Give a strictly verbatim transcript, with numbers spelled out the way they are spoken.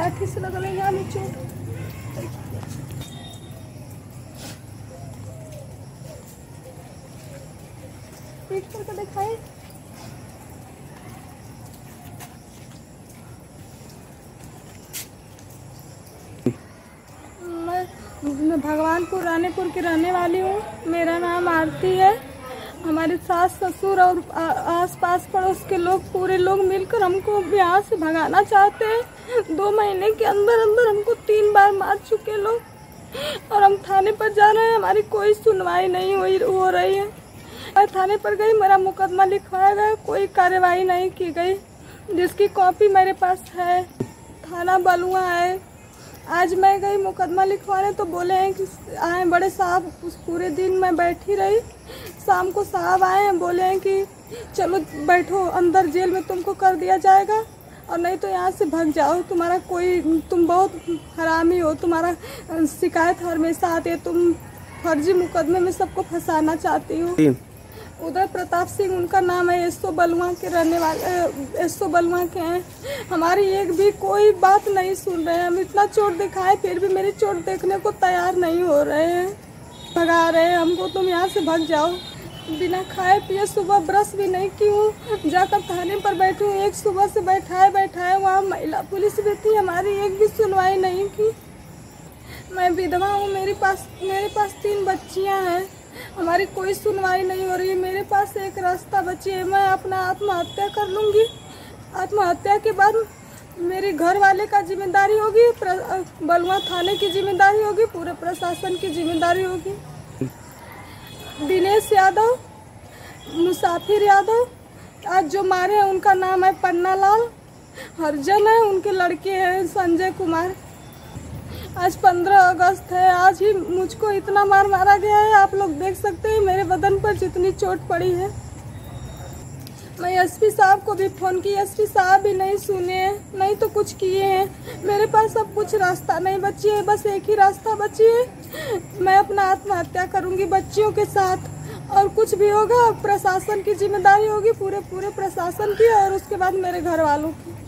लाठी से लगल है यहाँ नीचे। पीट करके दिखाए। मैं भगवानपुर रानीपुर की रहने वाली हूँ। मेरा नाम आरती है। हमारे सास ससुर और आस पास पड़ोस के लोग पूरे लोग मिलकर हमको यहाँ से भगाना चाहते हैं। दो महीने के अंदर अंदर हमको तीन बार मार चुके लोग और हम थाने पर जा रहे हैं। हमारी कोई सुनवाई नहीं हुई हो रही है। मैं थाने पर गई, मेरा मुकदमा लिखवाया गया, कोई कार्रवाई नहीं की गई, जिसकी कॉपी मेरे पास है। थाना बलुआ है। आज मैं गई मुकदमा लिखवाने तो बोले हैं कि आए बड़े साहब। उस पूरे दिन मैं बैठी रही। शाम को साहब आए हैं, बोले हैं कि चलो बैठो अंदर, जेल में तुमको कर दिया जाएगा और नहीं तो यहाँ से भाग जाओ। तुम्हारा कोई, तुम बहुत हरामी हो, तुम्हारा शिकायत हमेशा आती है, तुम फर्जी मुकदमे में सबको फंसाना चाहती हो। उदय प्रताप सिंह उनका नाम है। एसो बलुआ के रहने वाले, एसो बलुआ के हैं। हमारी एक भी कोई बात नहीं सुन रहे हैं। हम इतना चोट दिखाए फिर भी मेरी चोट देखने को तैयार नहीं हो रहे हैं। भगा रहे हैं हमको, तुम यहाँ से भाग जाओ। बिना खाए पिए सुबह ब्रश भी नहीं की हूँ, जाकर थाने पर बैठी हूँ। एक सुबह से बैठाए बैठाए वहाँ महिला पुलिस भी थी, हमारी एक भी सुनवाई नहीं की। मैं विधवा हूँ, मेरे पास मेरे पास तीन बच्चियाँ हैं। हमारी कोई सुनवाई नहीं हो रही है। मेरे पास एक रास्ता बची है, मैं अपना आत्महत्या कर लूँगी। आत्महत्या के बाद मेरे घर वाले का जिम्मेदारी होगी, बलुआ थाने की जिम्मेदारी होगी, पूरे प्रशासन की जिम्मेदारी होगी। दिनेश यादव, मुसाफिर यादव, आज जो मारे हैं उनका नाम है पन्ना लाल। हरजन है, उनके लड़के हैं संजय कुमार। आज पंद्रह अगस्त है। आज ही मुझको इतना मार मारा गया है। आप लोग देख सकते हैं मेरे बदन पर जितनी चोट पड़ी है। मैं एसपी साहब को भी फ़ोन की, एसपी साहब भी नहीं सुने हैं, नहीं तो कुछ किए हैं। मेरे पास अब कुछ रास्ता नहीं बची है, बस एक ही रास्ता बची है। मैं अपना आत्महत्या करूंगी बच्चियों के साथ और कुछ भी होगा प्रशासन की जिम्मेदारी होगी, पूरे पूरे प्रशासन की और उसके बाद मेरे घर वालों की।